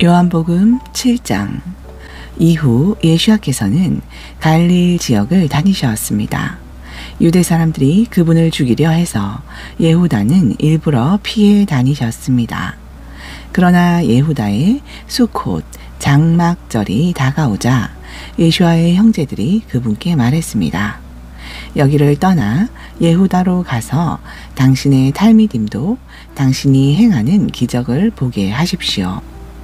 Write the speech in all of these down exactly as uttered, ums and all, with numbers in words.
요한복음 칠 장. 이후 예수께서는 갈릴 지역을 다니셨습니다. 유대 사람들이 그분을 죽이려 해서 예후다는 일부러 피해 다니셨습니다. 그러나 예후다의 수콧 장막절이 다가오자 예수와의 형제들이 그분께 말했습니다. 여기를 떠나 예후다로 가서 당신의 탈미딤도 당신이 행하는 기적을 보게 하십시오.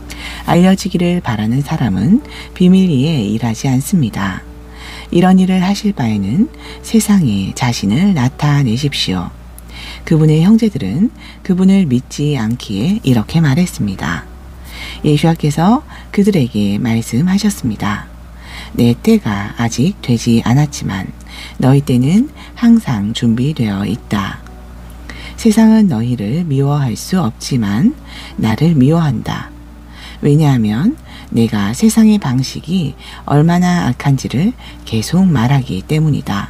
알려지기를 바라는 사람은 비밀리에 일하지 않습니다. 이런 일을 하실 바에는 세상에 자신을 나타내십시오. 그분의 형제들은 그분을 믿지 않기에 이렇게 말했습니다. 예수께서 그들에게 말씀하셨습니다. 내 때가 아직 되지 않았지만 너희 때는 항상 준비되어 있다. 세상은 너희를 미워할 수 없지만 나를 미워한다. 왜냐하면 내가 세상의 방식이 얼마나 악한지를 계속 말하기 때문이다.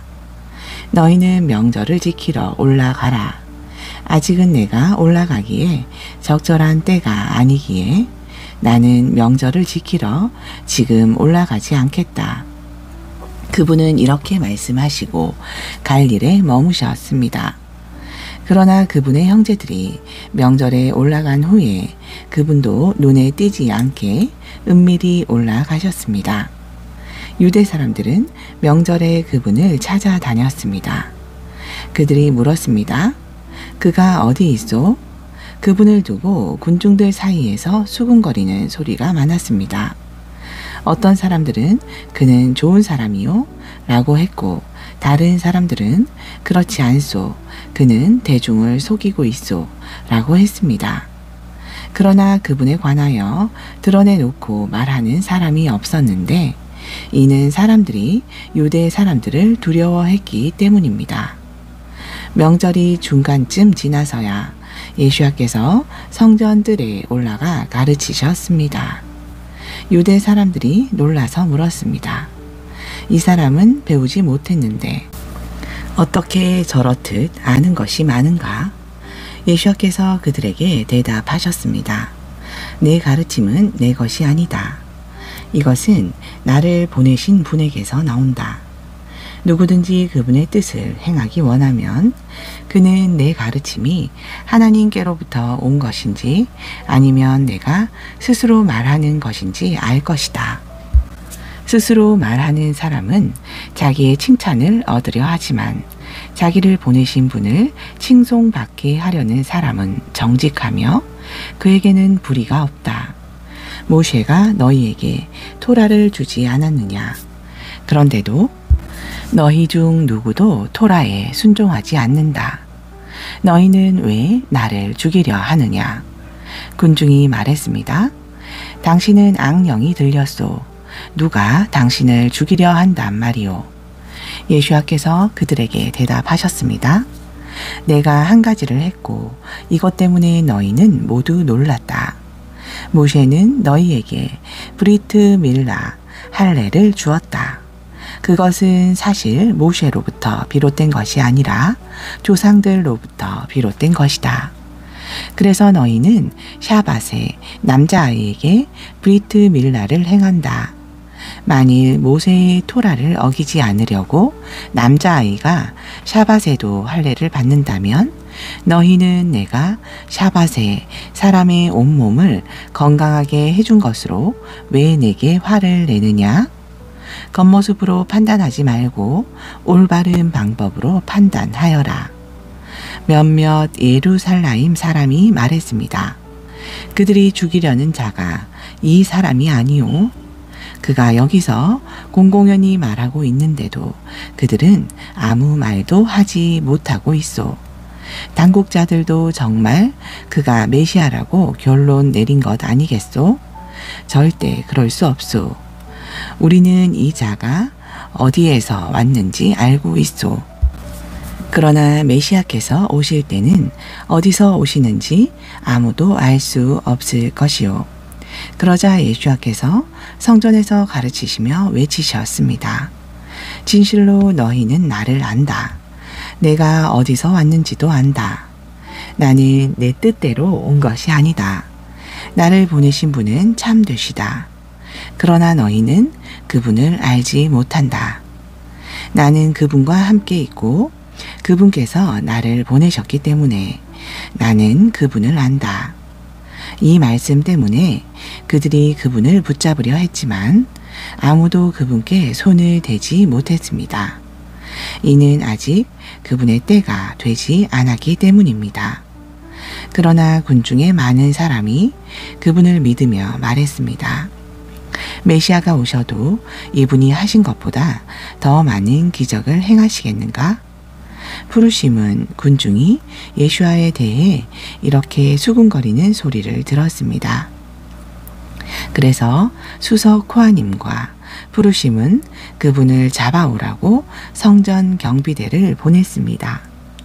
너희는 명절을 지키러 올라가라. 아직은 내가 올라가기에 적절한 때가 아니기에 나는 명절을 지키러 지금 올라가지 않겠다. 그분은 이렇게 말씀하시고 갈릴에 머무셨습니다. 그러나 그분의 형제들이 명절에 올라간 후에 그분도 눈에 띄지 않게 은밀히 올라가셨습니다. 유대 사람들은 명절에 그분을 찾아다녔습니다. 그들이 물었습니다. 그가 어디 있소? 그분을 두고 군중들 사이에서 수군거리는 소리가 많았습니다. 어떤 사람들은 그는 좋은 사람이요? 라고 했고 다른 사람들은 그렇지 않소. 그는 대중을 속이고 있소. 라고 했습니다. 그러나 그분에 관하여 드러내놓고 말하는 사람이 없었는데 이는 사람들이 유대 사람들을 두려워했기 때문입니다. 명절이 중간쯤 지나서야 예수께서 성전들에 올라가 가르치셨습니다. 유대 사람들이 놀라서 물었습니다. 이 사람은 배우지 못했는데 어떻게 저렇듯 아는 것이 많은가? 예수께서 그들에게 대답하셨습니다. 내 가르침은 내 것이 아니다. 이것은 나를 보내신 분에게서 나온다. 누구든지 그분의 뜻을 행하기 원하면 그는 내 가르침이 하나님께로부터 온 것인지 아니면 내가 스스로 말하는 것인지 알 것이다. 스스로 말하는 사람은 자기의 칭찬을 얻으려 하지만 자기를 보내신 분을 칭송받게 하려는 사람은 정직하며 그에게는 불의가 없다. 모세가 너희에게 토라를 주지 않았느냐? 그런데도 너희 중 누구도 토라에 순종하지 않는다. 너희는 왜 나를 죽이려 하느냐? 군중이 말했습니다. 당신은 악령이 들렸소. 누가 당신을 죽이려 한단 말이오. 예수께서 그들에게 대답하셨습니다. 내가 한 가지를 했고 이것 때문에 너희는 모두 놀랐다. 모세는 너희에게 브리트 밀라 할례를 주었다. 그것은 사실 모세로부터 비롯된 것이 아니라 조상들로부터 비롯된 것이다. 그래서 너희는 샤밧에 남자아이에게 브리트 밀라를 행한다. 만일 모세의 토라를 어기지 않으려고 남자아이가 샤밧에도 할례를 받는다면 너희는 내가 샤밧에 사람의 온몸을 건강하게 해준 것으로 왜 내게 화를 내느냐? 겉모습으로 판단하지 말고 올바른 방법으로 판단하여라. 몇몇 예루살라임 사람이 말했습니다. 그들이 죽이려는 자가 이 사람이 아니오. 그가 여기서 공공연히 말하고 있는데도 그들은 아무 말도 하지 못하고 있소. 당국자들도 정말 그가 메시아라고 결론 내린 것 아니겠소? 절대 그럴 수 없소. 우리는 이 자가 어디에서 왔는지 알고 있소. 그러나 메시아께서 오실 때는 어디서 오시는지 아무도 알 수 없을 것이요. 그러자 예수께서 성전에서 가르치시며 외치셨습니다. 진실로 너희는 나를 안다. 내가 어디서 왔는지도 안다. 나는 내 뜻대로 온 것이 아니다. 나를 보내신 분은 참되시다. 그러나 너희는 그분을 알지 못한다. 나는 그분과 함께 있고 그분께서 나를 보내셨기 때문에 나는 그분을 안다. 이 말씀 때문에 그들이 그분을 붙잡으려 했지만 아무도 그분께 손을 대지 못했습니다. 이는 아직 그분의 때가 되지 않았기 때문입니다. 그러나 군중의 많은 사람이 그분을 믿으며 말했습니다. 메시아가 오셔도 이분이 하신 것보다 더 많은 기적을 행하시겠는가? 푸르심은 군중이 예수와에 대해 이렇게 수군거리는 소리를 들었습니다. 그래서 수석 코아님과 푸르심은 그분을 잡아오라고 성전 경비대를 보냈습니다.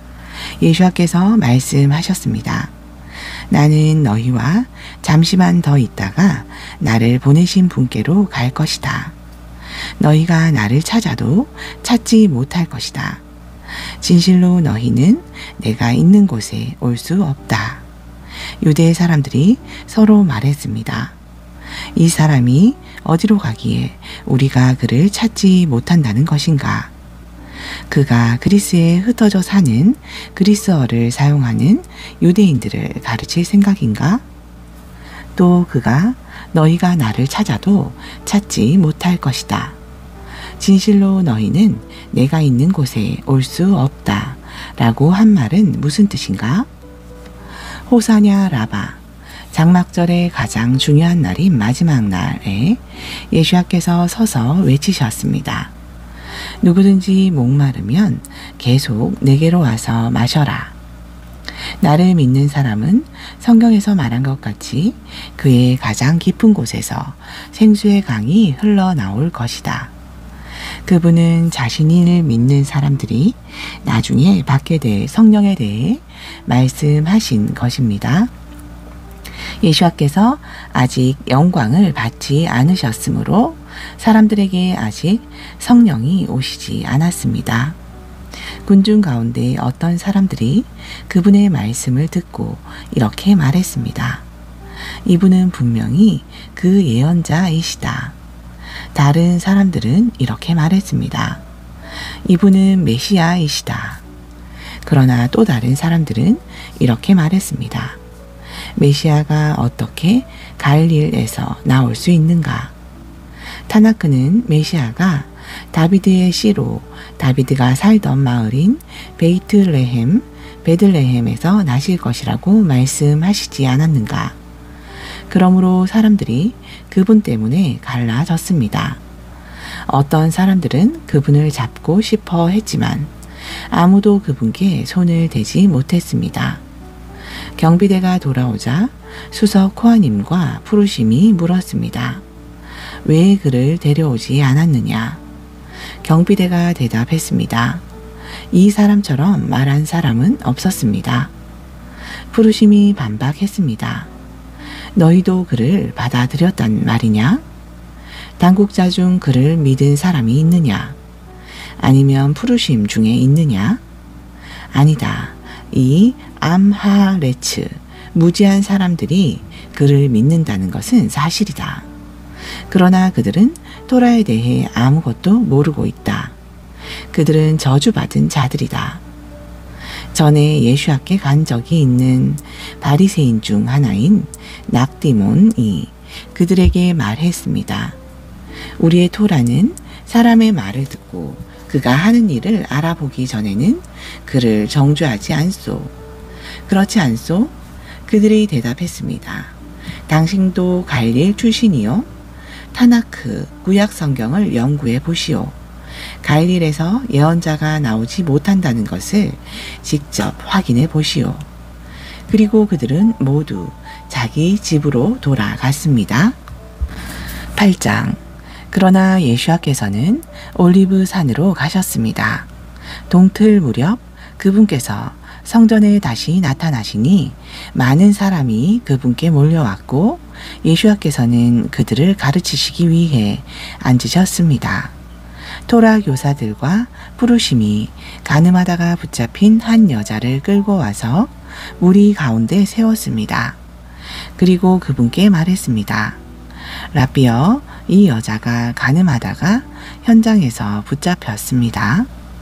예수와께서 말씀하셨습니다. 나는 너희와 잠시만 더 있다가 나를 보내신 분께로 갈 것이다. 너희가 나를 찾아도 찾지 못할 것이다. 진실로 너희는 내가 있는 곳에 올 수 없다. 유대 사람들이 서로 말했습니다. 이 사람이 어디로 가기에 우리가 그를 찾지 못한다는 것인가? 그가 그리스에 흩어져 사는 그리스어를 사용하는 유대인들을 가르칠 생각인가? 또 그가 너희가 나를 찾아도 찾지 못할 것이다. 진실로 너희는 내가 있는 곳에 올 수 없다. 라고 한 말은 무슨 뜻인가? 호사냐 라바. 장막절의 가장 중요한 날인 마지막 날에 예수와께서 서서 외치셨습니다. 누구든지 목마르면 계속 내게로 와서 마셔라. 나를 믿는 사람은 성경에서 말한 것 같이 그의 가장 깊은 곳에서 생수의 강이 흘러나올 것이다. 그분은 자신을 믿는 사람들이 나중에 받게 될 성령에 대해 말씀하신 것입니다. 예수와께서 아직 영광을 받지 않으셨으므로 사람들에게 아직 성령이 오시지 않았습니다. 군중 가운데 어떤 사람들이 그분의 말씀을 듣고 이렇게 말했습니다. 이분은 분명히 그 예언자이시다. 다른 사람들은 이렇게 말했습니다. 이분은 메시아이시다. 그러나 또 다른 사람들은 이렇게 말했습니다. 메시아가 어떻게 갈릴에서 나올 수 있는가? 타나크는 메시아가 다비드의 씨로 다비드가 살던 마을인 베이트레헴, 베들레헴에서 나실 것이라고 말씀하시지 않았는가? 그러므로 사람들이 그분 때문에 갈라졌습니다. 어떤 사람들은 그분을 잡고 싶어 했지만 아무도 그분께 손을 대지 못했습니다. 경비대가 돌아오자 수석 코아님과 푸르심이 물었습니다. 왜 그를 데려오지 않았느냐? 경비대가 대답했습니다. 이 사람처럼 말한 사람은 없었습니다. 푸르심이 반박했습니다. 너희도 그를 받아들였단 말이냐? 당국자 중 그를 믿은 사람이 있느냐? 아니면 푸르심 중에 있느냐? 아니다. 이 암하레츠, 무지한 사람들이 그를 믿는다는 것은 사실이다. 그러나 그들은 토라에 대해 아무것도 모르고 있다. 그들은 저주받은 자들이다. 전에 예수와께 간 적이 있는 바리새인 중 하나인 낙디몬이 그들에게 말했습니다. 우리의 토라는 사람의 말을 듣고 그가 하는 일을 알아보기 전에는 그를 정죄하지 않소. 그렇지 않소? 그들이 대답했습니다. 당신도 갈릴 출신이요? 타나크 구약 성경을 연구해 보시오. 갈릴에서 예언자가 나오지 못한다는 것을 직접 확인해 보시오. 그리고 그들은 모두 자기 집으로 돌아갔습니다. 팔 장. 그러나 예수와께서는 올리브 산으로 가셨습니다. 동틀 무렵 그분께서 성전에 다시 나타나시니 많은 사람이 그분께 몰려왔고 예수와께서는 그들을 가르치시기 위해 앉으셨습니다. 토라 교사들과 푸르심이 가늠하다가 붙잡힌 한 여자를 끌고 와서 무리 가운데 세웠습니다. 그리고 그분께 말했습니다. 라비여, 이 여자가 간음하다가 현장에서 붙잡혔습니다.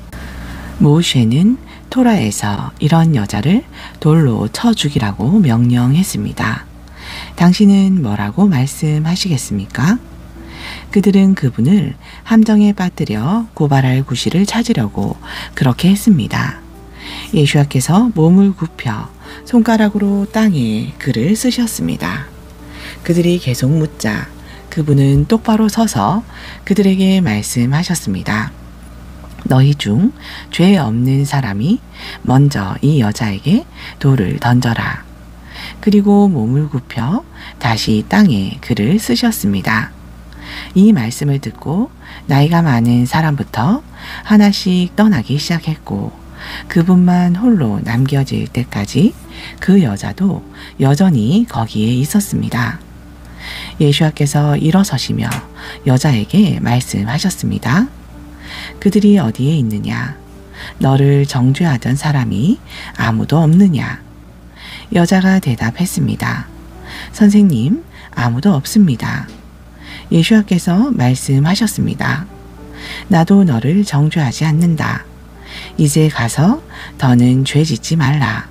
모셰는 토라에서 이런 여자를 돌로 쳐 죽이라고 명령했습니다. 당신은 뭐라고 말씀하시겠습니까? 그들은 그분을 함정에 빠뜨려 고발할 구실을 찾으려고 그렇게 했습니다. 예수와께서 몸을 굽혀 손가락으로 땅에 글을 쓰셨습니다. 그들이 계속 묻자 그분은 똑바로 서서 그들에게 말씀하셨습니다. 너희 중 죄 없는 사람이 먼저 이 여자에게 돌을 던져라. 그리고 몸을 굽혀 다시 땅에 글을 쓰셨습니다. 이 말씀을 듣고 나이가 많은 사람부터 하나씩 떠나기 시작했고 그분만 홀로 남겨질 때까지 그 여자도 여전히 거기에 있었습니다. 예수와께서 일어서시며 여자에게 말씀하셨습니다. 그들이 어디에 있느냐? 너를 정죄하던 사람이 아무도 없느냐? 여자가 대답했습니다. 선생님, 아무도 없습니다. 예수와께서 말씀하셨습니다. 나도 너를 정죄하지 않는다. 이제 가서 더는 죄 짓지 말라.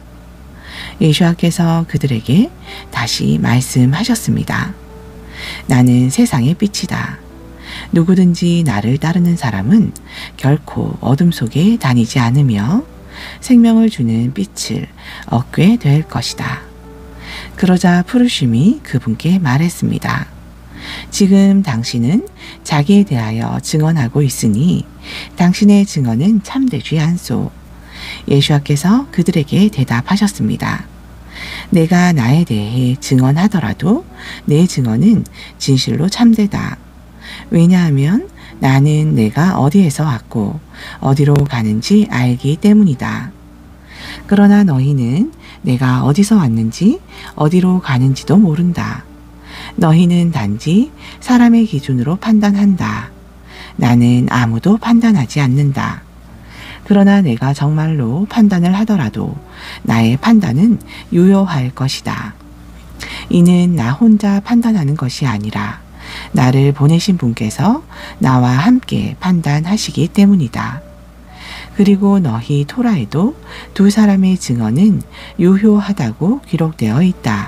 예수와께서 그들에게 다시 말씀하셨습니다. 나는 세상의 빛이다. 누구든지 나를 따르는 사람은 결코 어둠 속에 다니지 않으며 생명을 주는 빛을 얻게 될 것이다. 그러자 푸르심이 그분께 말했습니다. 지금 당신은 자기에 대하여 증언하고 있으니 당신의 증언은 참되지 않소. 예수와께서 그들에게 대답하셨습니다. 내가 나에 대해 증언하더라도 내 증언은 진실로 참되다. 왜냐하면 나는 내가 어디에서 왔고 어디로 가는지 알기 때문이다. 그러나 너희는 내가 어디서 왔는지 어디로 가는지도 모른다. 너희는 단지 사람의 기준으로 판단한다. 나는 아무도 판단하지 않는다. 그러나 내가 정말로 판단을 하더라도 나의 판단은 유효할 것이다. 이는 나 혼자 판단하는 것이 아니라 나를 보내신 분께서 나와 함께 판단하시기 때문이다. 그리고 너희 토라에도 두 사람의 증언은 유효하다고 기록되어 있다.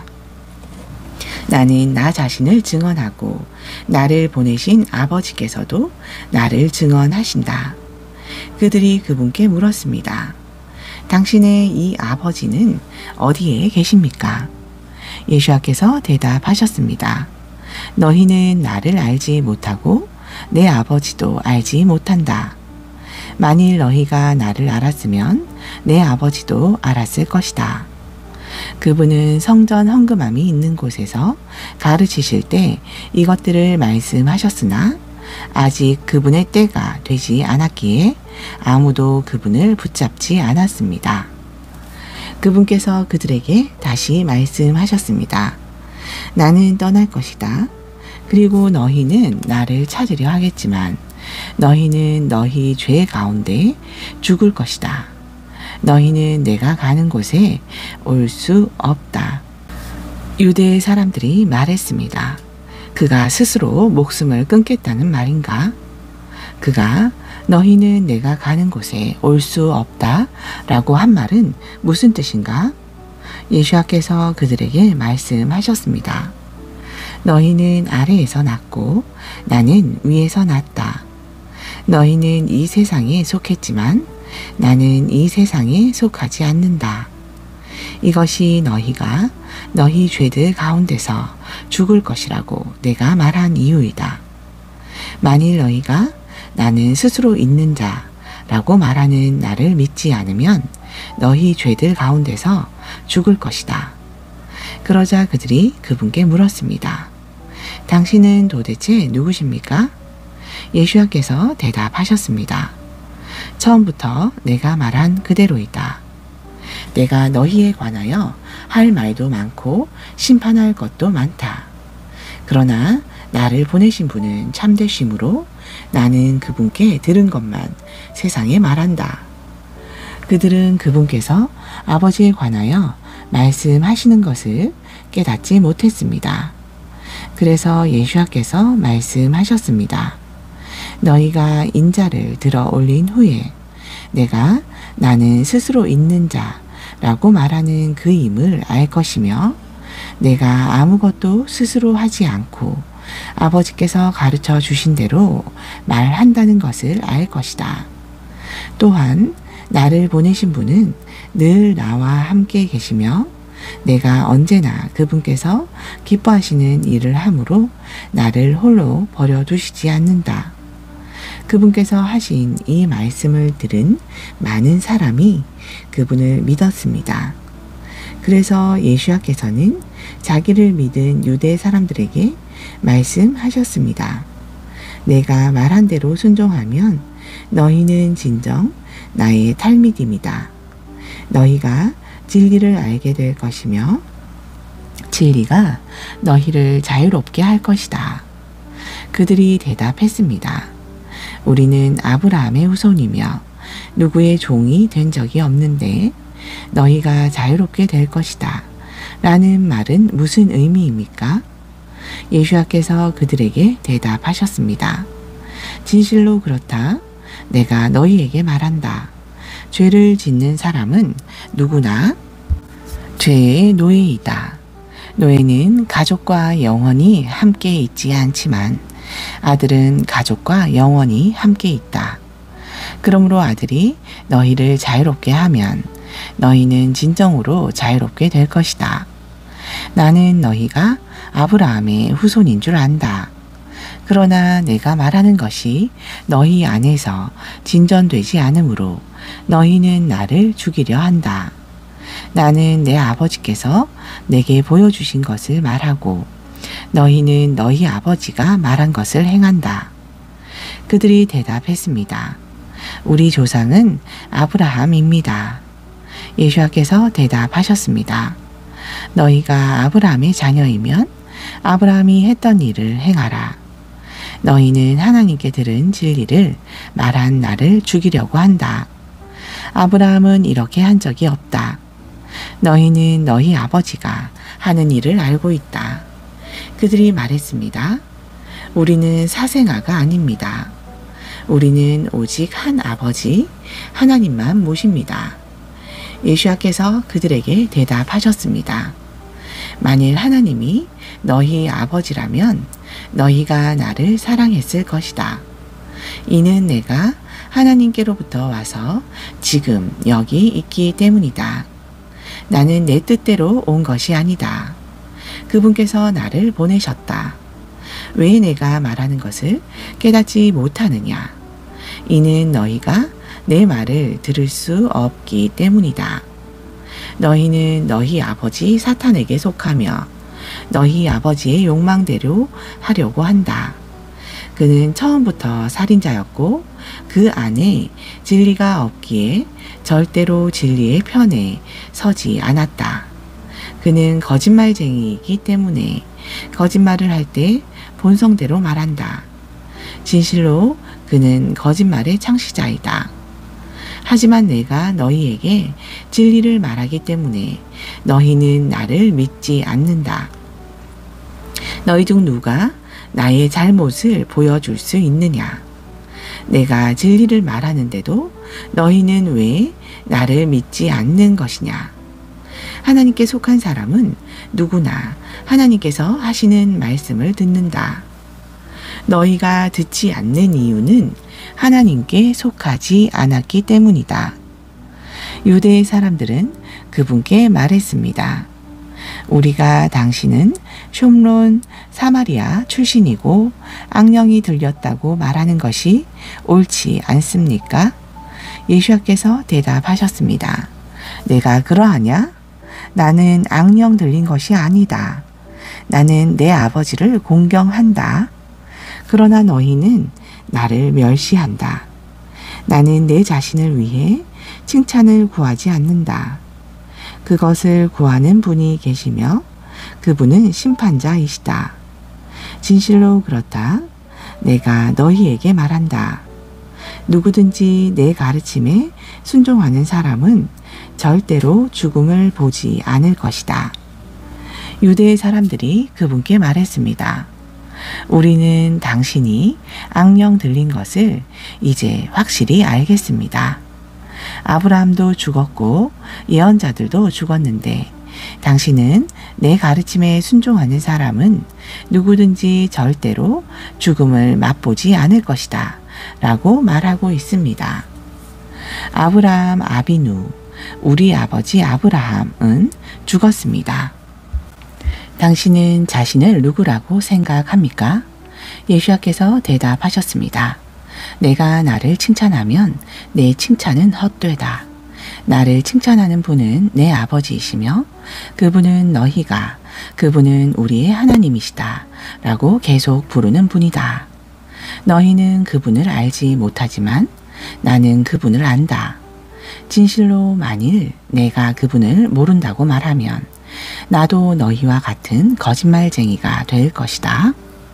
나는 나 자신을 증언하고 나를 보내신 아버지께서도 나를 증언하신다. 그들이 그분께 물었습니다. 당신의 이 아버지는 어디에 계십니까? 예수와께서 대답하셨습니다. 너희는 나를 알지 못하고 내 아버지도 알지 못한다. 만일 너희가 나를 알았으면 내 아버지도 알았을 것이다. 그분은 성전 헌금함이 있는 곳에서 가르치실 때 이것들을 말씀하셨으나 아직 그분의 때가 되지 않았기에 아무도 그분을 붙잡지 않았습니다. 그분께서 그들에게 다시 말씀하셨습니다. 나는 떠날 것이다. 그리고 너희는 나를 찾으려 하겠지만 너희는 너희 죄 가운데 죽을 것이다. 너희는 내가 가는 곳에 올 수 없다. 유대 사람들이 말했습니다. 그가 스스로 목숨을 끊겠다는 말인가? 그가 너희는 내가 가는 곳에 올 수 없다 라고 한 말은 무슨 뜻인가? 예수와께서 그들에게 말씀하셨습니다. 너희는 아래에서 났고 나는 위에서 났다. 너희는 이 세상에 속했지만 나는 이 세상에 속하지 않는다. 이것이 너희가 너희 죄들 가운데서 죽을 것이라고 내가 말한 이유이다. 만일 너희가 나는 스스로 있는 자라고 말하는 나를 믿지 않으면 너희 죄들 가운데서 죽을 것이다. 그러자 그들이 그분께 물었습니다. 당신은 도대체 누구십니까? 예수와께서 대답하셨습니다. 처음부터 내가 말한 그대로이다. 내가 너희에 관하여 할 말도 많고 심판할 것도 많다. 그러나 나를 보내신 분은 참되심으로 나는 그분께 들은 것만 세상에 말한다. 그들은 그분께서 아버지에 관하여 말씀하시는 것을 깨닫지 못했습니다. 그래서 예수와께서 말씀하셨습니다. 너희가 인자를 들어 올린 후에 내가 나는 스스로 있는 자라고 말하는 그임을 알 것이며 내가 아무것도 스스로 하지 않고 아버지께서 가르쳐 주신 대로 말한다는 것을 알 것이다. 또한 나를 보내신 분은 늘 나와 함께 계시며 내가 언제나 그분께서 기뻐하시는 일을 하므로 나를 홀로 버려두시지 않는다. 그분께서 하신 이 말씀을 들은 많은 사람이 그분을 믿었습니다. 그래서 예수와께서는 자기를 믿은 유대 사람들에게 말씀하셨습니다. 내가 말한 대로 순종하면 너희는 진정 나의 탈미dim이다. 너희가 진리를 알게 될 것이며 진리가 너희를 자유롭게 할 것이다. 그들이 대답했습니다. 우리는 아브라함의 후손이며 누구의 종이 된 적이 없는데 너희가 자유롭게 될 것이다. 라는 말은 무슨 의미입니까? 예수와께서 그들에게 대답하셨습니다. 진실로 그렇다. 내가 너희에게 말한다. 죄를 짓는 사람은 누구나 죄의 노예이다. 노예는 가족과 영원히 함께 있지 않지만 아들은 가족과 영원히 함께 있다. 그러므로 아들이 너희를 자유롭게 하면 너희는 진정으로 자유롭게 될 것이다. 나는 너희가 아브라함의 후손인 줄 안다. 그러나 내가 말하는 것이 너희 안에서 진전되지 않으므로 너희는 나를 죽이려 한다. 나는 내 아버지께서 내게 보여주신 것을 말하고 너희는 너희 아버지가 말한 것을 행한다. 그들이 대답했습니다. 우리 조상은 아브라함입니다. 예수와께서 대답하셨습니다. 너희가 아브라함의 자녀이면 아브라함이 했던 일을 행하라. 너희는 하나님께 들은 진리를 말한 나를 죽이려고 한다. 아브라함은 이렇게 한 적이 없다. 너희는 너희 아버지가 하는 일을 알고 있다. 그들이 말했습니다. 우리는 사생아가 아닙니다. 우리는 오직 한 아버지 하나님만 모십니다. 예수와께서 그들에게 대답하셨습니다. 만일 하나님이 너희 아버지라면 너희가 나를 사랑했을 것이다. 이는 내가 하나님께로부터 와서 지금 여기 있기 때문이다. 나는 내 뜻대로 온 것이 아니다. 그분께서 나를 보내셨다. 왜 내가 말하는 것을 깨닫지 못하느냐? 이는 너희가 내 말을 들을 수 없기 때문이다. 너희는 너희 아버지 사탄에게 속하며 너희 아버지의 욕망대로 하려고 한다. 그는 처음부터 살인자였고 그 안에 진리가 없기에 절대로 진리의 편에 서지 않았다. 그는 거짓말쟁이이기 때문에 거짓말을 할 때 본성대로 말한다. 진실로 그는 거짓말의 창시자이다. 하지만 내가 너희에게 진리를 말하기 때문에 너희는 나를 믿지 않는다. 너희 중 누가 나의 잘못을 보여줄 수 있느냐? 내가 진리를 말하는데도 너희는 왜 나를 믿지 않는 것이냐? 하나님께 속한 사람은 누구나 하나님께서 하시는 말씀을 듣는다. 너희가 듣지 않는 이유는 하나님께 속하지 않았기 때문이다. 유대의 사람들은 그분께 말했습니다. 우리가 당신은 숑론 사마리아 출신이고 악령이 들렸다고 말하는 것이 옳지 않습니까? 예수와께서 대답하셨습니다. 내가 그러하냐? 나는 악령 들린 것이 아니다. 나는 내 아버지를 공경한다. 그러나 너희는 나를 멸시한다. 나는 내 자신을 위해 칭찬을 구하지 않는다. 그것을 구하는 분이 계시며 그분은 심판자이시다. 진실로 그렇다. 내가 너희에게 말한다. 누구든지 내 가르침에 순종하는 사람은 절대로 죽음을 보지 않을 것이다. 유대 사람들이 그분께 말했습니다. 우리는 당신이 악령 들린 것을 이제 확실히 알겠습니다. 아브라함도 죽었고 예언자들도 죽었는데 당신은 내 가르침에 순종하는 사람은 누구든지 절대로 죽음을 맛보지 않을 것이다 라고 말하고 있습니다. 아브라함 아비누, 우리 아버지 아브라함은 죽었습니다. 당신은 자신을 누구라고 생각합니까? 예수께서 대답하셨습니다. 내가 나를 칭찬하면 내 칭찬은 헛되다. 나를 칭찬하는 분은 내 아버지이시며 그분은 너희가 그분은 우리의 하나님이시다 라고 계속 부르는 분이다. 너희는 그분을 알지 못하지만 나는 그분을 안다. 진실로 만일 내가 그분을 모른다고 말하면 나도 너희와 같은 거짓말쟁이가 될 것이다.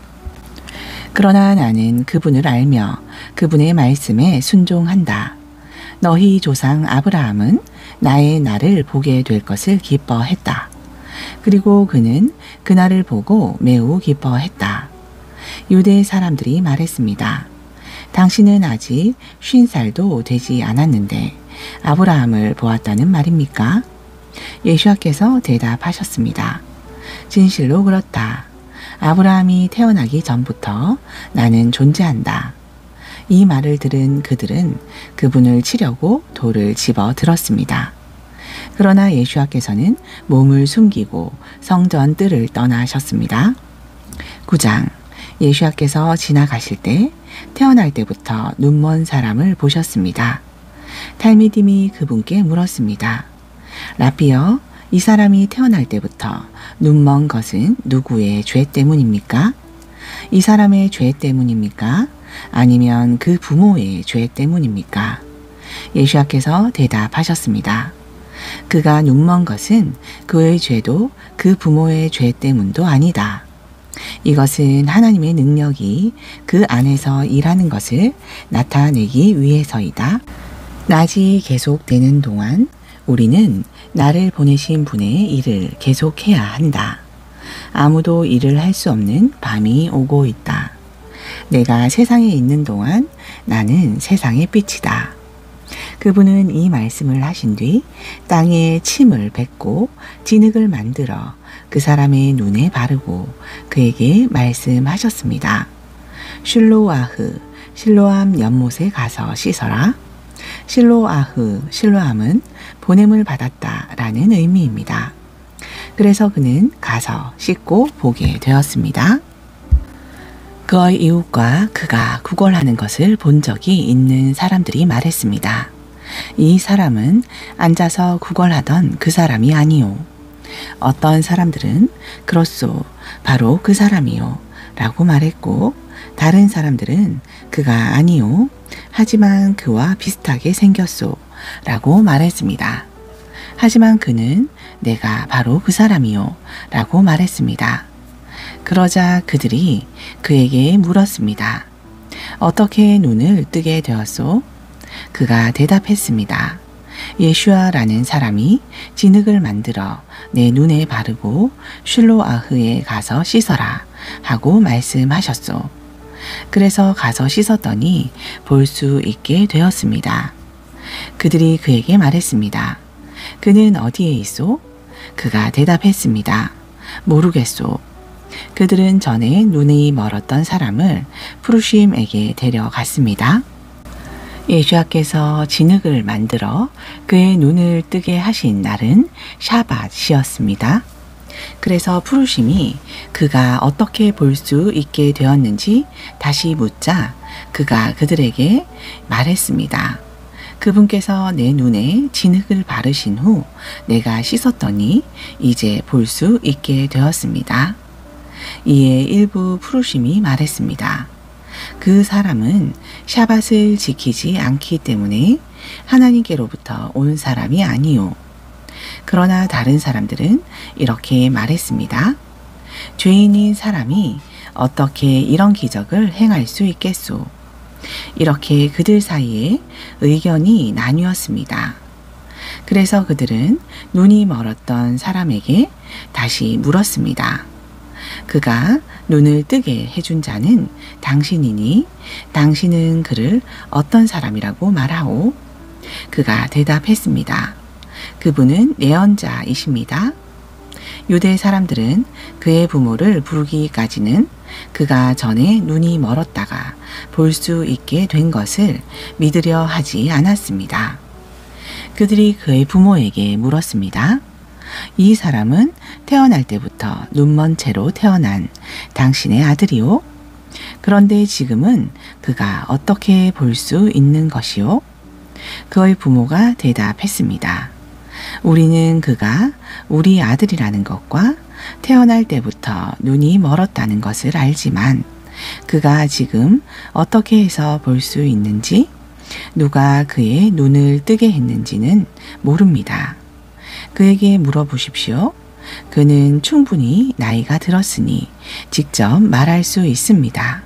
그러나 나는 그분을 알며 그분의 말씀에 순종한다. 너희 조상 아브라함은 나의 날을 보게 될 것을 기뻐했다. 그리고 그는 그날을 보고 매우 기뻐했다. 유대 사람들이 말했습니다. 당신은 아직 쉰 살도 되지 않았는데 아브라함을 보았다는 말입니까? 예수께서 대답하셨습니다. 진실로 그렇다. 아브라함이 태어나기 전부터 나는 존재한다. 이 말을 들은 그들은 그분을 치려고 돌을 집어 들었습니다. 그러나 예수께서는 몸을 숨기고 성전 뜰을 떠나셨습니다. 구 장. 예수께서 지나가실 때 태어날 때부터 눈먼 사람을 보셨습니다. 탈미딤이 그분께 물었습니다. 라비여, 이 사람이 태어날 때부터 눈먼 것은 누구의 죄 때문입니까? 이 사람의 죄 때문입니까? 아니면 그 부모의 죄 때문입니까? 예수께서 대답하셨습니다. 그가 눈먼 것은 그의 죄도 그 부모의 죄 때문도 아니다. 이것은 하나님의 능력이 그 안에서 일하는 것을 나타내기 위해서이다. 낮이 계속되는 동안 우리는 나를 보내신 분의 일을 계속해야 한다. 아무도 일을 할 수 없는 밤이 오고 있다. 내가 세상에 있는 동안 나는 세상의 빛이다. 그분은 이 말씀을 하신 뒤 땅에 침을 뱉고 진흙을 만들어 그 사람의 눈에 바르고 그에게 말씀하셨습니다. 실로아흐, 실로암 연못에 가서 씻어라. 실로아흐, 실로암은 보냄을 받았다 라는 의미입니다. 그래서 그는 가서 씻고 보게 되었습니다. 그의 이웃과 그가 구걸하는 것을 본 적이 있는 사람들이 말했습니다. 이 사람은 앉아서 구걸하던 그 사람이 아니오. 어떤 사람들은 그렇소, 바로 그 사람이요 라고 말했고 다른 사람들은 그가 아니오, 하지만 그와 비슷하게 생겼소 라고 말했습니다. 하지만 그는 내가 바로 그 사람이요 라고 말했습니다. 그러자 그들이 그에게 물었습니다. 어떻게 눈을 뜨게 되었소? 그가 대답했습니다. 예슈아라는 사람이 진흙을 만들어 내 눈에 바르고 실로아흐에 가서 씻어라 하고 말씀하셨소. 그래서 가서 씻었더니 볼 수 있게 되었습니다. 그들이 그에게 말했습니다. 그는 어디에 있소? 그가 대답했습니다. 모르겠소. 그들은 전에 눈이 멀었던 사람을 푸르심에게 데려갔습니다. 예수께서 진흙을 만들어 그의 눈을 뜨게 하신 날은 샤밧이었습니다. 그래서 푸르심이 그가 어떻게 볼 수 있게 되었는지 다시 묻자 그가 그들에게 말했습니다. 그분께서 내 눈에 진흙을 바르신 후 내가 씻었더니 이제 볼 수 있게 되었습니다. 이에 일부 푸르심이 말했습니다. 그 사람은 샤밧을 지키지 않기 때문에 하나님께로부터 온 사람이 아니오. 그러나 다른 사람들은 이렇게 말했습니다. 죄인인 사람이 어떻게 이런 기적을 행할 수 있겠소? 이렇게 그들 사이에 의견이 나뉘었습니다. 그래서 그들은 눈이 멀었던 사람에게 다시 물었습니다. 그가 눈을 뜨게 해준 자는 당신이니 당신은 그를 어떤 사람이라고 말하오? 그가 대답했습니다. 그분은 예언자이십니다. 유대 사람들은 그의 부모를 부르기까지는 그가 전에 눈이 멀었다가 볼 수 있게 된 것을 믿으려 하지 않았습니다. 그들이 그의 부모에게 물었습니다. 이 사람은 태어날 때부터 눈먼 채로 태어난 당신의 아들이오? 그런데 지금은 그가 어떻게 볼 수 있는 것이오? 그의 부모가 대답했습니다. 우리는 그가 우리 아들이라는 것과 태어날 때부터 눈이 멀었다는 것을 알지만 그가 지금 어떻게 해서 볼 수 있는지 누가 그의 눈을 뜨게 했는지는 모릅니다. 그에게 물어보십시오. 그는 충분히 나이가 들었으니 직접 말할 수 있습니다.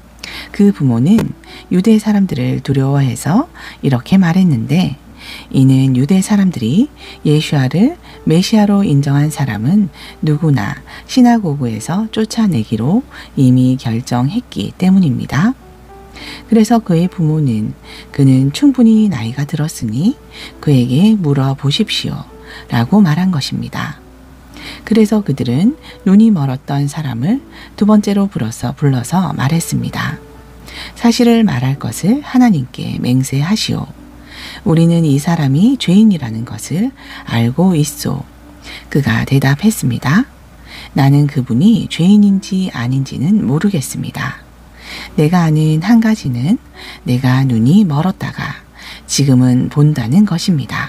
그 부모는 유대 사람들을 두려워해서 이렇게 말했는데 이는 유대 사람들이 예수아를 메시아로 인정한 사람은 누구나 시나고그에서 쫓아내기로 이미 결정했기 때문입니다. 그래서 그의 부모는 그는 충분히 나이가 들었으니 그에게 물어보십시오 라고 말한 것입니다. 그래서 그들은 눈이 멀었던 사람을 두 번째로 불러서, 불러서 말했습니다. 사실을 말할 것을 하나님께 맹세하시오. 우리는 이 사람이 죄인이라는 것을 알고 있소. 그가 대답했습니다. 나는 그분이 죄인인지 아닌지는 모르겠습니다. 내가 아는 한 가지는 내가 눈이 멀었다가 지금은 본다는 것입니다.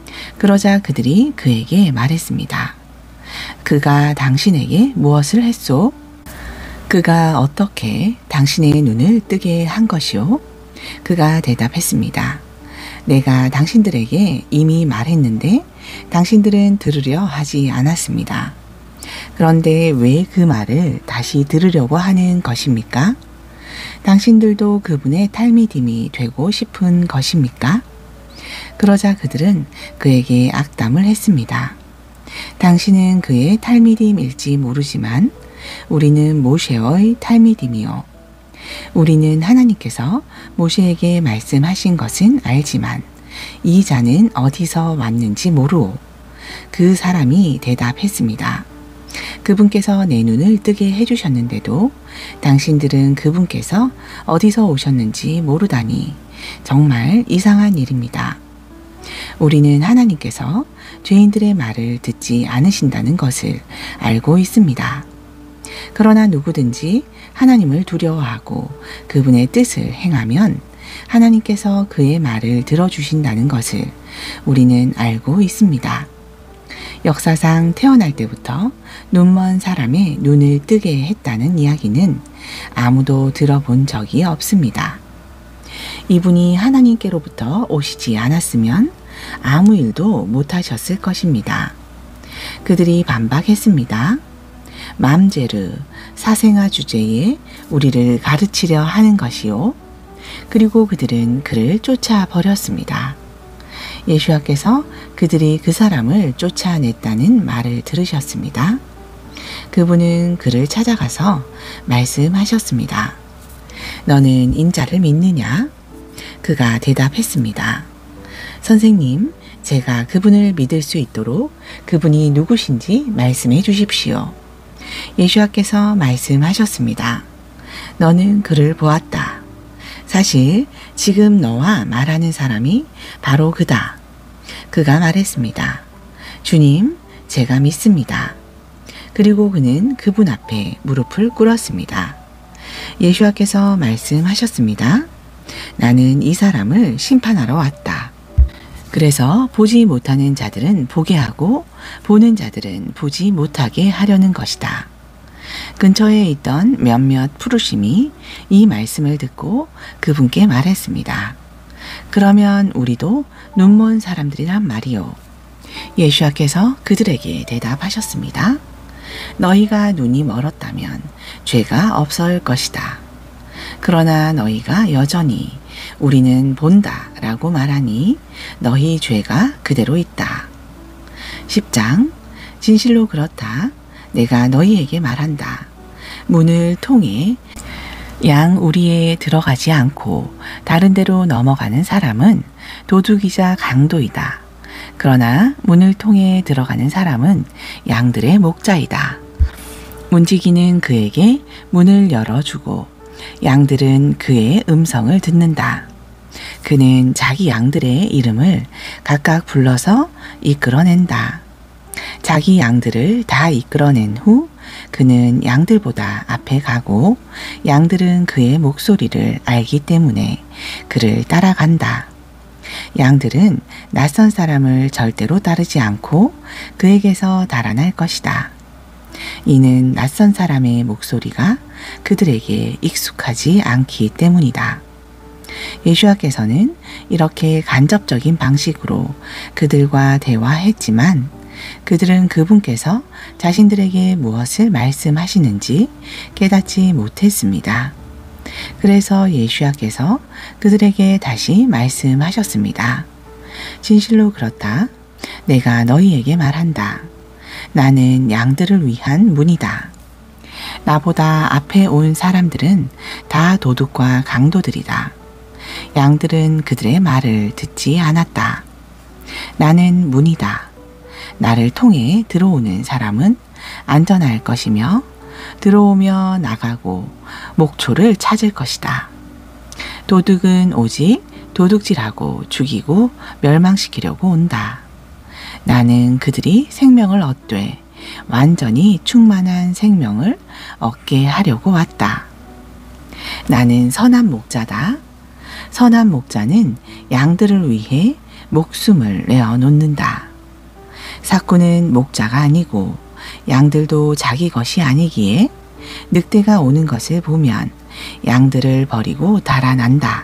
그러자 그들이 그에게 말했습니다. 그가 당신에게 무엇을 했소? 그가 어떻게 당신의 눈을 뜨게 한 것이오? 그가 대답했습니다. 내가 당신들에게 이미 말했는데 당신들은 들으려 하지 않았습니다. 그런데 왜 그 말을 다시 들으려고 하는 것입니까? 당신들도 그분의 탈미딤이 되고 싶은 것입니까? 그러자 그들은 그에게 악담을 했습니다. 당신은 그의 탈미딤일지 모르지만 우리는 모세의 탈미딤이요. 우리는 하나님께서 모세에게 말씀하신 것은 알지만 이 자는 어디서 왔는지 모르오. 그 사람이 대답했습니다. 그분께서 내 눈을 뜨게 해주셨는데도 당신들은 그분께서 어디서 오셨는지 모르다니 정말 이상한 일입니다. 우리는 하나님께서 죄인들의 말을 듣지 않으신다는 것을 알고 있습니다. 그러나 누구든지 하나님을 두려워하고 그분의 뜻을 행하면 하나님께서 그의 말을 들어주신다는 것을 우리는 알고 있습니다. 역사상 태어날 때부터 눈먼 사람의 눈을 뜨게 했다는 이야기는 아무도 들어본 적이 없습니다. 이분이 하나님께로부터 오시지 않았으면 아무 일도 못하셨을 것입니다. 그들이 반박했습니다. 맘제르, 사생아 주제에 우리를 가르치려 하는 것이요. 그리고 그들은 그를 쫓아버렸습니다. 예수와께서 그들이 그 사람을 쫓아냈다는 말을 들으셨습니다. 그분은 그를 찾아가서 말씀하셨습니다. 너는 인자를 믿느냐? 그가 대답했습니다. 선생님, 제가 그분을 믿을 수 있도록 그분이 누구신지 말씀해 주십시오. 예수와께서 말씀하셨습니다. 너는 그를 보았다. 사실 지금 너와 말하는 사람이 바로 그다. 그가 말했습니다. 주님, 제가 믿습니다. 그리고 그는 그분 앞에 무릎을 꿇었습니다. 예수와께서 말씀하셨습니다. 나는 이 사람을 심판하러 왔다. 그래서 보지 못하는 자들은 보게 하고 보는 자들은 보지 못하게 하려는 것이다. 근처에 있던 몇몇 푸르심이 이 말씀을 듣고 그분께 말했습니다. 그러면 우리도 눈먼 사람들이란 말이요. 예수와께서 그들에게 대답하셨습니다. 너희가 눈이 멀었다면 죄가 없을 것이다. 그러나 너희가 여전히 우리는 본다 라고 말하니 너희 죄가 그대로 있다. 십 장 진실로 그렇다. 내가 너희에게 말한다. 문을 통해 양 우리에 들어가지 않고 다른 데로 넘어가는 사람은 도둑이자 강도이다. 그러나 문을 통해 들어가는 사람은 양들의 목자이다. 문지기는 그에게 문을 열어주고 양들은 그의 음성을 듣는다. 그는 자기 양들의 이름을 각각 불러서 이끌어낸다. 자기 양들을 다 이끌어낸 후 그는 양들보다 앞에 가고 양들은 그의 목소리를 알기 때문에 그를 따라간다. 양들은 낯선 사람을 절대로 따르지 않고 그에게서 달아날 것이다. 이는 낯선 사람의 목소리가 그들에게 익숙하지 않기 때문이다. 예수와께서는 이렇게 간접적인 방식으로 그들과 대화했지만 그들은 그분께서 자신들에게 무엇을 말씀하시는지 깨닫지 못했습니다. 그래서 예수와께서 그들에게 다시 말씀하셨습니다. 진실로 그렇다. 내가 너희에게 말한다. 나는 양들을 위한 문이다. 나보다 앞에 온 사람들은 다 도둑과 강도들이다. 양들은 그들의 말을 듣지 않았다. 나는 문이다. 나를 통해 들어오는 사람은 안전할 것이며 들어오며 나가고 목초를 찾을 것이다. 도둑은 오직 도둑질하고 죽이고 멸망시키려고 온다. 나는 그들이 생명을 얻되 완전히 충만한 생명을 얻게 하려고 왔다. 나는 선한 목자다. 선한 목자는 양들을 위해 목숨을 내어 놓는다. 삭구는 목자가 아니고 양들도 자기 것이 아니기에 늑대가 오는 것을 보면 양들을 버리고 달아난다.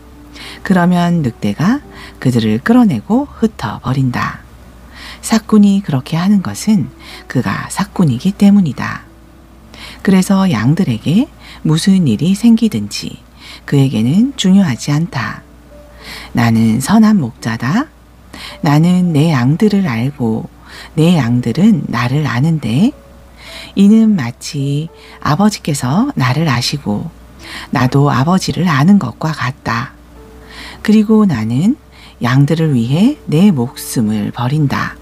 그러면 늑대가 그들을 끌어내고 흩어 버린다. 삭군이 그렇게 하는 것은 그가 삭군이기 때문이다. 그래서 양들에게 무슨 일이 생기든지 그에게는 중요하지 않다. 나는 선한 목자다. 나는 내 양들을 알고 내 양들은 나를 아는데 이는 마치 아버지께서 나를 아시고 나도 아버지를 아는 것과 같다. 그리고 나는 양들을 위해 내 목숨을 버린다.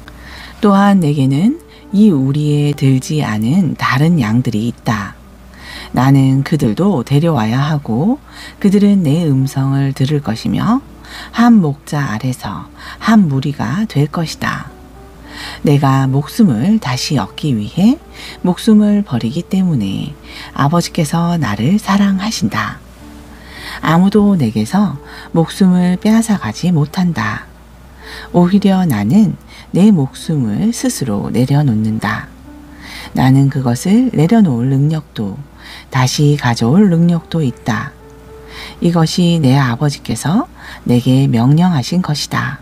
또한 내게는 이 우리에 들지 않은 다른 양들이 있다. 나는 그들도 데려와야 하고 그들은 내 음성을 들을 것이며 한 목자 아래서 한 무리가 될 것이다. 내가 목숨을 다시 얻기 위해 목숨을 버리기 때문에 아버지께서 나를 사랑하신다. 아무도 내게서 목숨을 빼앗아가지 못한다. 오히려 나는 내 목숨을 스스로 내려놓는다. 나는 그것을 내려놓을 능력도 다시 가져올 능력도 있다. 이것이 내 아버지께서 내게 명령하신 것이다.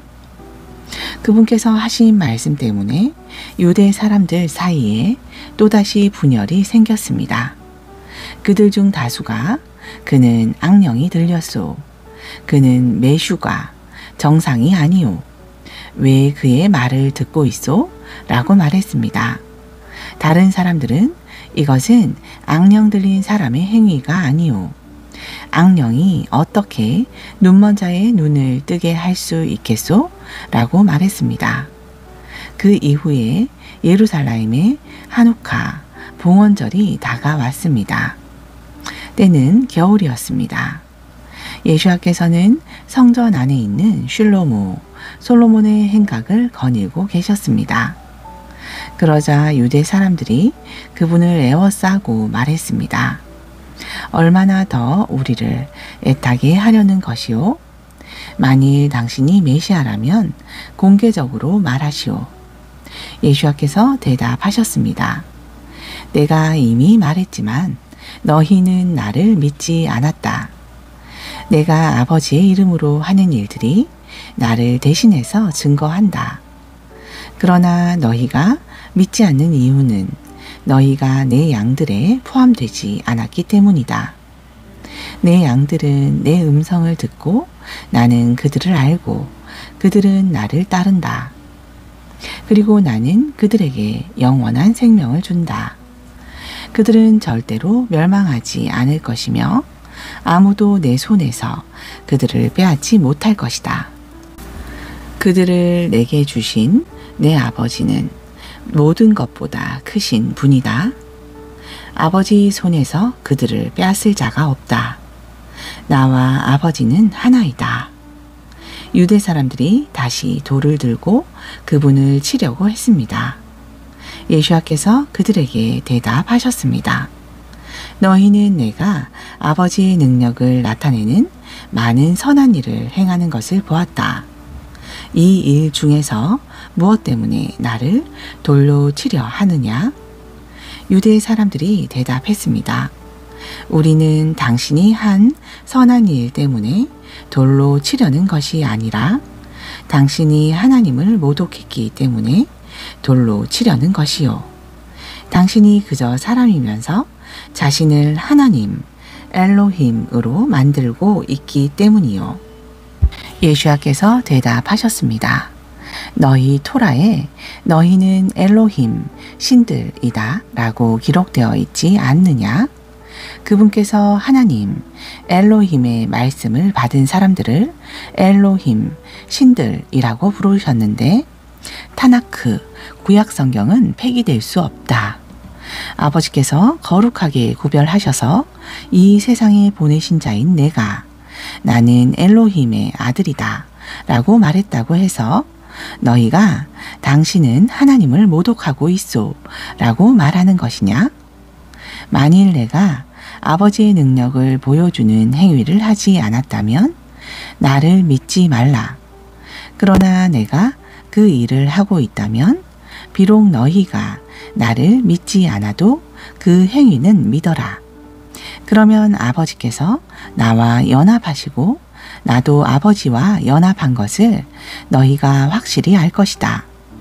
그분께서 하신 말씀 때문에 유대 사람들 사이에 또다시 분열이 생겼습니다. 그들 중 다수가 그는 악령이 들렸소. 그는 매슈가 정상이 아니오. 왜 그의 말을 듣고 있소? 라고 말했습니다. 다른 사람들은 이것은 악령 들린 사람의 행위가 아니오. 악령이 어떻게 눈먼 자의 눈을 뜨게 할 수 있겠소? 라고 말했습니다. 그 이후에 예루살렘에 한우카 봉헌절이 다가왔습니다. 때는 겨울이었습니다. 예수와께서는 성전 안에 있는 실로모, 솔로몬의 행각을 거닐고 계셨습니다. 그러자 유대 사람들이 그분을 에워싸고 말했습니다. 얼마나 더 우리를 애타게 하려는 것이오? 만일 당신이 메시아라면 공개적으로 말하시오. 예수와께서 대답하셨습니다. 내가 이미 말했지만 너희는 나를 믿지 않았다. 내가 아버지의 이름으로 하는 일들이 나를 대신해서 증거한다. 그러나 너희가 믿지 않는 이유는 너희가 내 양들에 포함되지 않았기 때문이다. 내 양들은 내 음성을 듣고 나는 그들을 알고 그들은 나를 따른다. 그리고 나는 그들에게 영원한 생명을 준다. 그들은 절대로 멸망하지 않을 것이며 아무도 내 손에서 그들을 빼앗지 못할 것이다. 그들을 내게 주신 내 아버지는 모든 것보다 크신 분이다. 아버지 손에서 그들을 빼앗을 자가 없다. 나와 아버지는 하나이다. 유대 사람들이 다시 돌을 들고 그분을 치려고 했습니다. 예수께서 그들에게 대답하셨습니다. 너희는 내가 아버지의 능력을 나타내는 많은 선한 일을 행하는 것을 보았다. 이 일 중에서 무엇 때문에 나를 돌로 치려 하느냐? 유대 사람들이 대답했습니다. 우리는 당신이 한 선한 일 때문에 돌로 치려는 것이 아니라 당신이 하나님을 모독했기 때문에 돌로 치려는 것이요. 당신이 그저 사람이면서 자신을 하나님, 엘로힘으로 만들고 있기 때문이요. 예수께서 대답하셨습니다. 너희 토라에 너희는 엘로힘, 신들이다 라고 기록되어 있지 않느냐? 그분께서 하나님, 엘로힘의 말씀을 받은 사람들을 엘로힘, 신들이라고 부르셨는데 타나크, 구약 성경은 폐기될 수 없다. 아버지께서 거룩하게 구별하셔서 이 세상에 보내신 자인 내가 나는 엘로힘의 아들이다 라고 말했다고 해서 너희가 당신은 하나님을 모독하고 있소 라고 말하는 것이냐? 만일 내가 아버지의 능력을 보여주는 행위를 하지 않았다면 나를 믿지 말라. 그러나 내가 그 일을 하고 있다면 비록 너희가 나를 믿지 않아도 그 행위는 믿어라. 그러면 아버지께서 나와 연합하시고 나도 아버지와 연합한 것을 너희가 확실히 알 것이다.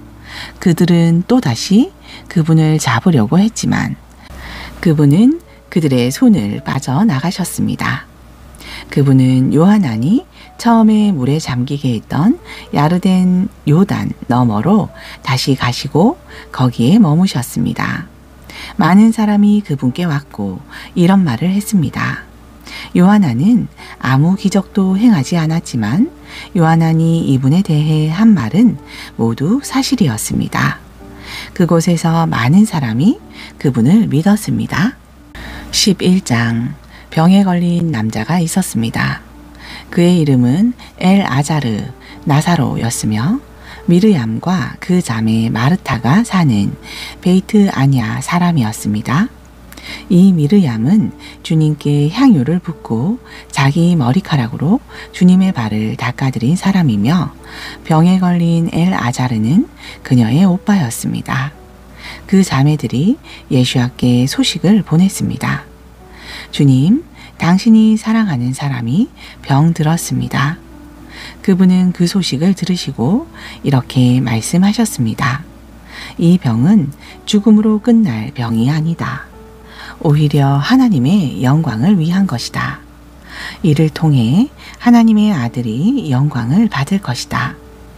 그들은 또다시 그분을 잡으려고 했지만 그분은 그들의 손을 빠져나가셨습니다. 그분은 요한안이 처음에 물에 잠기게 했던 야르덴 요단 너머로 다시 가시고 거기에 머무셨습니다. 많은 사람이 그분께 왔고 이런 말을 했습니다. 요한안은 아무 기적도 행하지 않았지만 요한안이 이분에 대해 한 말은 모두 사실이었습니다. 그곳에서 많은 사람이 그분을 믿었습니다. 십일 장 병에 걸린 남자가 있었습니다. 그의 이름은 엘 아자르 나사로였으며 미르얌과 그 자매 마르타가 사는 베이트 아냐 사람이었습니다. 이 미르얌은 주님께 향유를 붓고 자기 머리카락으로 주님의 발을 닦아드린 사람이며 병에 걸린 엘 아자르는 그녀의 오빠였습니다. 그 자매들이 예수께 소식을 보냈습니다. 주님, 당신이 사랑하는 사람이 병 들었습니다. 그분은 그 소식을 들으시고 이렇게 말씀하셨습니다. 이 병은 죽음으로 끝날 병이 아니다. 오히려 하나님의 영광을 위한 것이다. 이를 통해 하나님의 아들이 영광을 받을 것이다.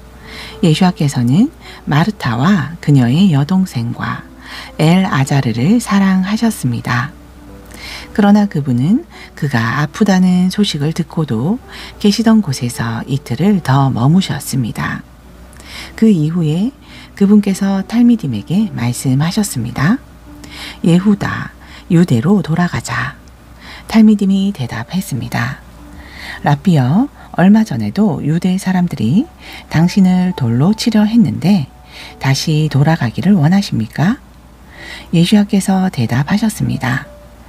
예수께서는 마르타와 그녀의 여동생과 엘 아자르를 사랑하셨습니다. 그러나 그분은 그가 아프다는 소식을 듣고도 계시던 곳에서 이틀을 더 머무셨습니다. 그 이후에 그분께서 탈미딤에게 말씀하셨습니다. 예후다, 유대로 돌아가자. 탈미딤이 대답했습니다. 랍비여, 얼마 전에도 유대 사람들이 당신을 돌로 치려 했는데 다시 돌아가기를 원하십니까? 예수께서 대답하셨습니다.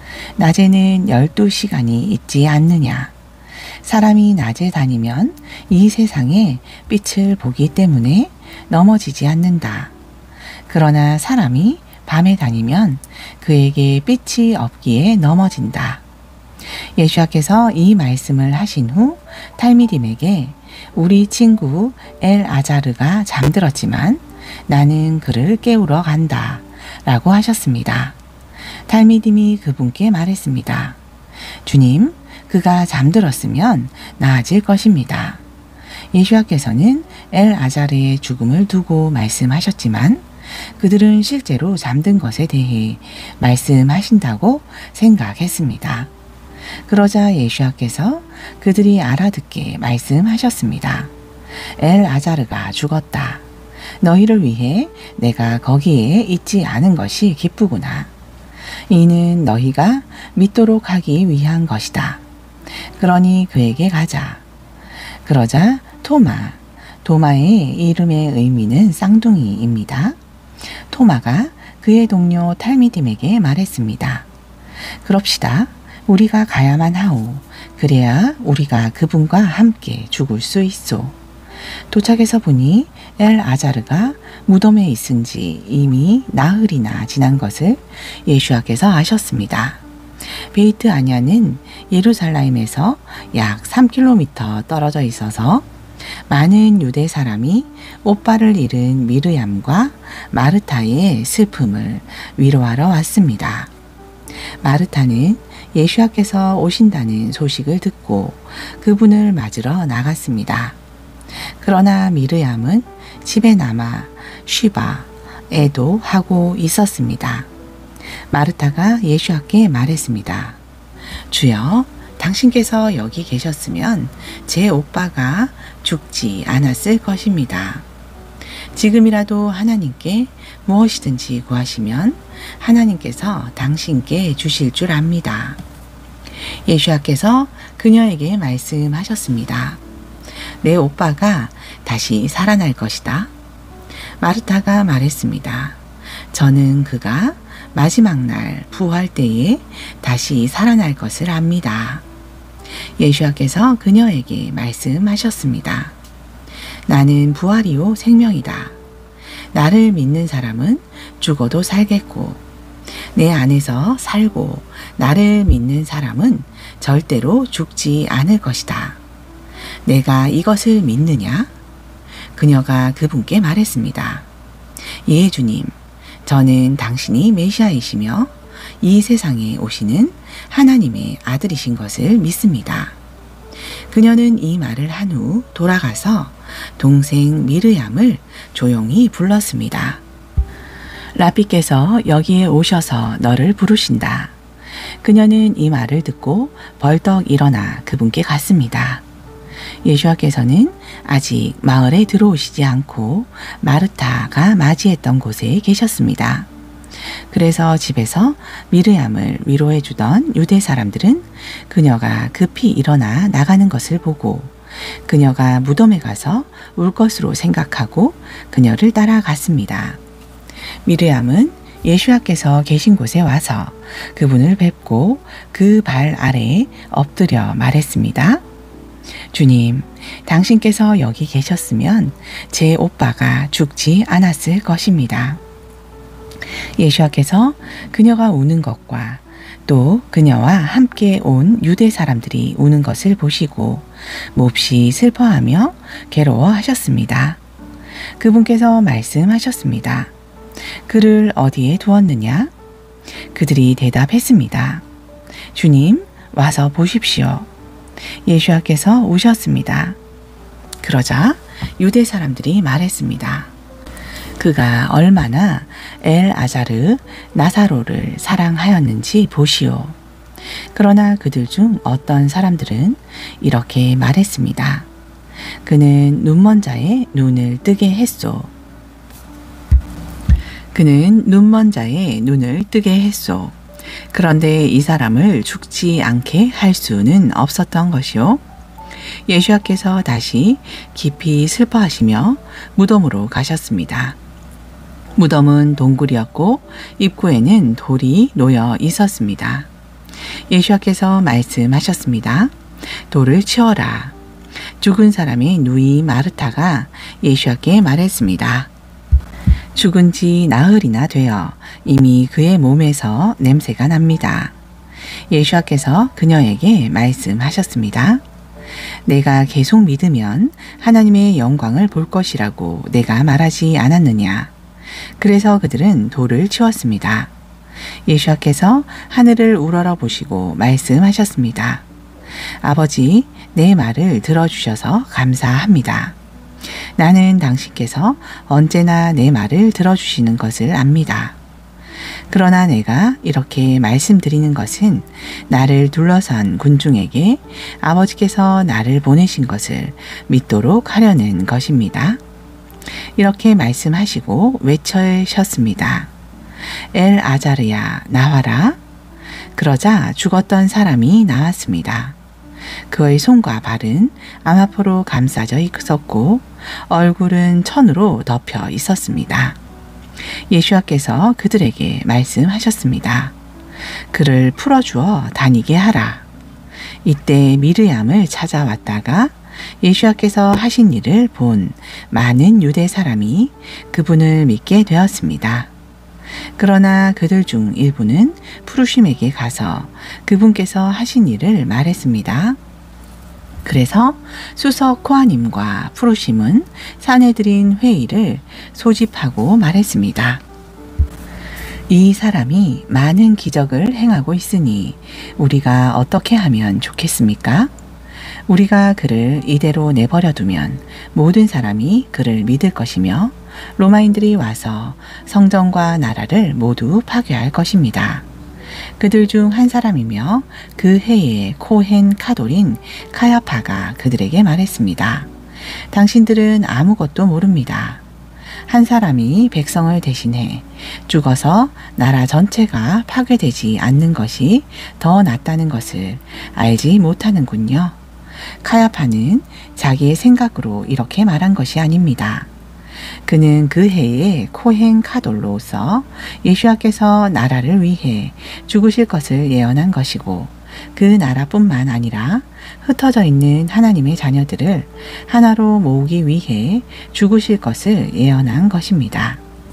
낮에는 열두 시간이 있지 않느냐. 사람이 낮에 다니면 이 세상에 빛을 보기 때문에 넘어지지 않는다. 그러나 사람이 밤에 다니면 그에게 빛이 없기에 넘어진다. 예수께서 이 말씀을 하신 후 탈미딤에게 우리 친구 엘 아자르가 잠들었지만 나는 그를 깨우러 간다 라고 하셨습니다. 탈미딤이 그분께 말했습니다. 주님, 그가 잠들었으면 나아질 것입니다. 예수와께서는 엘아자르의 죽음을 두고 말씀하셨지만 그들은 실제로 잠든 것에 대해 말씀하신다고 생각했습니다. 그러자 예수와께서 그들이 알아듣게 말씀하셨습니다. 엘아자르가 죽었다. 너희를 위해 내가 거기에 있지 않은 것이 기쁘구나. 이는 너희가 믿도록 하기 위한 것이다. 그러니 그에게 가자. 그러자 토마, 토마의 이름의 의미는 쌍둥이입니다. 토마가 그의 동료 탈미딤에게 말했습니다. 그럽시다. 우리가 가야만 하오. 그래야 우리가 그분과 함께 죽을 수 있소. 도착해서 보니 엘아자르가 무덤에 있은 지 이미 나흘이나 지난 것을 예수와께서 아셨습니다. 베이트 아냐는 예루살렘에서 약 삼 킬로미터 떨어져 있어서 많은 유대 사람이 오빠를 잃은 미르얌과 마르타의 슬픔을 위로하러 왔습니다. 마르타는 예수와께서 오신다는 소식을 듣고 그분을 맞으러 나갔습니다. 그러나 미르얌은 집에 남아 쉬바, 애도하고 있었습니다. 마르타가 예수와께 말했습니다. 주여, 당신께서 여기 계셨으면 제 오빠가 죽지 않았을 것입니다. 지금이라도 하나님께 무엇이든지 구하시면 하나님께서 당신께 주실 줄 압니다. 예수와께서 그녀에게 말씀하셨습니다. 내 오빠가 다시 살아날 것이다. 마르타가 말했습니다. 저는 그가 마지막 날 부활 때에 다시 살아날 것을 압니다. 예수와께서 그녀에게 말씀하셨습니다. 나는 부활이요 생명이다. 나를 믿는 사람은 죽어도 살겠고 내 안에서 살고 나를 믿는 사람은 절대로 죽지 않을 것이다. 내가 이것을 믿느냐? 그녀가 그분께 말했습니다. 예, 주님. 저는 당신이 메시아이시며 이 세상에 오시는 하나님의 아들이신 것을 믿습니다. 그녀는 이 말을 한 후 돌아가서 동생 미르얌을 조용히 불렀습니다. 라비께서 여기에 오셔서 너를 부르신다. 그녀는 이 말을 듣고 벌떡 일어나 그분께 갔습니다. 예수와께서는 아직 마을에 들어오시지 않고 마르타가 맞이했던 곳에 계셨습니다. 그래서 집에서 미르얌을 위로해 주던 유대 사람들은 그녀가 급히 일어나 나가는 것을 보고 그녀가 무덤에 가서 울 것으로 생각하고 그녀를 따라갔습니다. 미르얌은 예수와께서 계신 곳에 와서 그분을 뵙고 그 발 아래에 엎드려 말했습니다. 주님, 당신께서 여기 계셨으면 제 오빠가 죽지 않았을 것입니다. 예수와께서 그녀가 우는 것과 또 그녀와 함께 온 유대 사람들이 우는 것을 보시고 몹시 슬퍼하며 괴로워하셨습니다. 그분께서 말씀하셨습니다. 그를 어디에 두었느냐? 그들이 대답했습니다. 주님, 와서 보십시오. 예수와께서 오셨습니다. 그러자 유대 사람들이 말했습니다. 그가 얼마나 엘아자르 나사로를 사랑하였는지 보시오. 그러나 그들 중 어떤 사람들은 이렇게 말했습니다. 그는 눈먼 자의 눈을 뜨게 했소. 그는 눈먼 자의 눈을 뜨게 했소. 그런데 이 사람을 죽지 않게 할 수는 없었던 것이요. 예수와께서 다시 깊이 슬퍼하시며 무덤으로 가셨습니다. 무덤은 동굴이었고 입구에는 돌이 놓여 있었습니다. 예수와께서 말씀하셨습니다. 돌을 치워라. 죽은 사람의 누이 마르타가 예수와께 말했습니다. 죽은 지 나흘이나 되어 이미 그의 몸에서 냄새가 납니다. 예수와께서 그녀에게 말씀하셨습니다. 내가 계속 믿으면 하나님의 영광을 볼 것이라고 내가 말하지 않았느냐. 그래서 그들은 돌을 치웠습니다. 예수와께서 하늘을 우러러 보시고 말씀하셨습니다. 아버지, 내 말을 들어주셔서 감사합니다. 나는 당신께서 언제나 내 말을 들어주시는 것을 압니다. 그러나 내가 이렇게 말씀드리는 것은 나를 둘러싼 군중에게 아버지께서 나를 보내신 것을 믿도록 하려는 것입니다. 이렇게 말씀하시고 외쳐셨습니다. 엘 아자르야, 나와라. 그러자 죽었던 사람이 나왔습니다. 그의 손과 발은 암화포로 감싸져 있었고 얼굴은 천으로 덮여 있었습니다. 예수와께서 그들에게 말씀하셨습니다. 그를 풀어주어 다니게 하라. 이때 미르얌을 찾아왔다가 예수와께서 하신 일을 본 많은 유대 사람이 그분을 믿게 되었습니다. 그러나 그들 중 일부는 푸르심에게 가서 그분께서 하신 일을 말했습니다. 그래서 수석 코하님과 푸르심은 사내들인 회의를 소집하고 말했습니다. 이 사람이 많은 기적을 행하고 있으니 우리가 어떻게 하면 좋겠습니까? 우리가 그를 이대로 내버려 두면 모든 사람이 그를 믿을 것이며 로마인들이 와서 성전과 나라를 모두 파괴할 것입니다. 그들 중 한 사람이며 그 해에 코헨 카돌인 카야파가 그들에게 말했습니다. 당신들은 아무것도 모릅니다. 한 사람이 백성을 대신해 죽어서 나라 전체가 파괴되지 않는 것이 더 낫다는 것을 알지 못하는군요. 카야파는 자기의 생각으로 이렇게 말한 것이 아닙니다. 그는 그 해에 코헨 카돌로서 예수와께서 나라를 위해 죽으실 것을 예언한 것이고 그 나라뿐만 아니라 흩어져 있는 하나님의 자녀들을 하나로 모으기 위해 죽으실 것을 예언한 것입니다.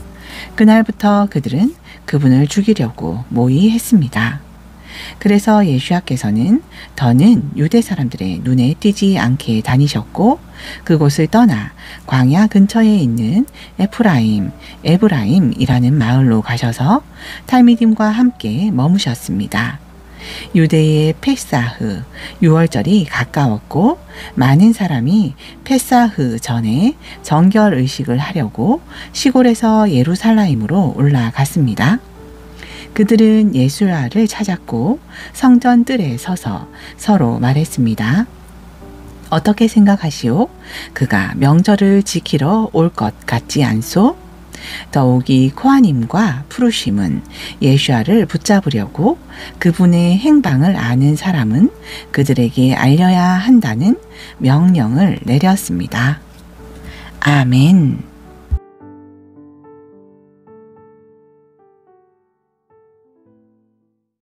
그날부터 그들은 그분을 죽이려고 모의했습니다. 그래서 예수와께서는 더는 유대 사람들의 눈에 띄지 않게 다니셨고 그곳을 떠나 광야 근처에 있는 에프라임, 에브라임이라는 마을로 가셔서 탈미딤과 함께 머무셨습니다. 유대의 페사흐, 유월절이 가까웠고 많은 사람이 페사흐 전에 정결 의식을 하려고 시골에서 예루살렘으로 올라갔습니다. 그들은 예수야를 찾았고 성전 뜰에 서서 서로 말했습니다. 어떻게 생각하시오? 그가 명절을 지키러 올 것 같지 않소? 더욱이 코하님과 푸르심은 예수야를 붙잡으려고 그분의 행방을 아는 사람은 그들에게 알려야 한다는 명령을 내렸습니다. 아멘.